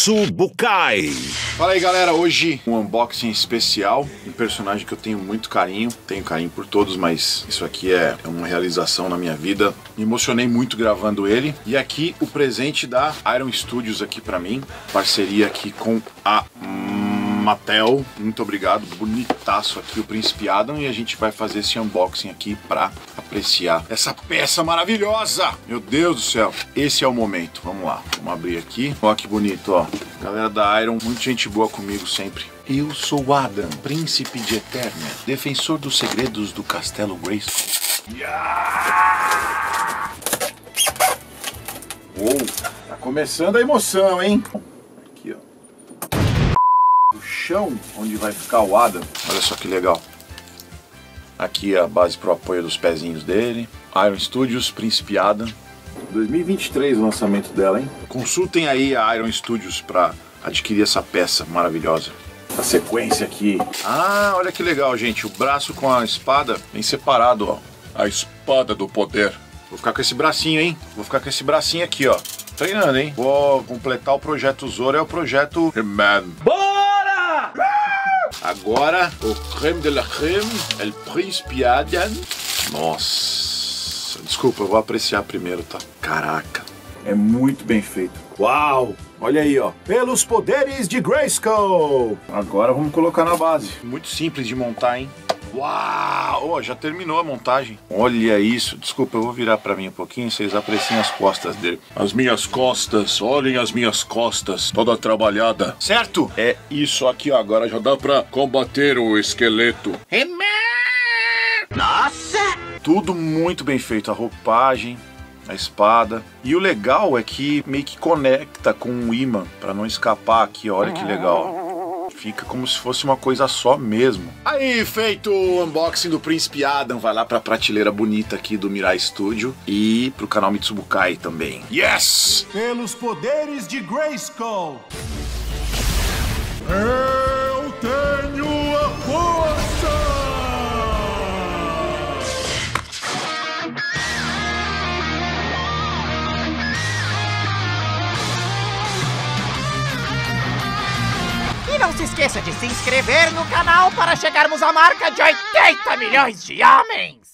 Mitsubukai. Fala aí galera, hoje um unboxing especial, um personagem que eu tenho muito carinho, tenho carinho por todos, mas isso aqui é uma realização na minha vida. Me emocionei muito gravando ele. E aqui o presente da Iron Studios aqui pra mim, parceria aqui com a Mattel, muito obrigado, bonitaço aqui o Príncipe Adam, e a gente vai fazer esse unboxing aqui pra apreciar essa peça maravilhosa. Meu Deus do céu, esse é o momento, vamos lá, vamos abrir aqui. Ó que bonito, ó, galera da Iron, muita gente boa comigo sempre. Eu sou o Adam, príncipe de Eternia, defensor dos segredos do Castelo Grayskull. Uou, tá começando a emoção, hein? Aqui, ó. O chão onde vai ficar o Adam. Olha só que legal. Aqui a base pro apoio dos pezinhos dele. Iron Studios, Príncipe Adam. 2023 o lançamento dela, hein? Consultem aí a Iron Studios para adquirir essa peça maravilhosa. A sequência aqui. Ah, olha que legal, gente. O braço com a espada bem separado, ó. A espada do poder. Vou ficar com esse bracinho, hein? Vou ficar com esse bracinho aqui, ó. Treinando, hein? Vou completar o projeto Zoro, é o projeto He-Man. Bora! Agora, o creme de la creme, El Príncipe Adam. Nossa, desculpa, eu vou apreciar primeiro, tá? Caraca, é muito bem feito. Uau! Olha aí, ó. Pelos poderes de Grayskull. Agora vamos colocar na base. Muito simples de montar, hein? Uau! Oh, já terminou a montagem. Olha isso. Desculpa, eu vou virar pra mim um pouquinho, vocês apreciem as costas dele. As minhas costas, olhem as minhas costas, toda trabalhada. Certo? É isso aqui, ó. Agora já dá pra combater o esqueleto. Nossa! Tudo muito bem feito. A roupagem, a espada. E o legal é que meio que conecta com o imã pra não escapar aqui. Olha que legal. Fica como se fosse uma coisa só mesmo. Aí, feito o unboxing do Príncipe Adam. Vai lá pra prateleira bonita aqui do Mirai Studio. E pro canal Mitsubukai também. Yes! Pelos poderes de Grayskull. Eu tenho a força! E não se esqueça de se inscrever no canal para chegarmos à marca de 80 milhões de homens!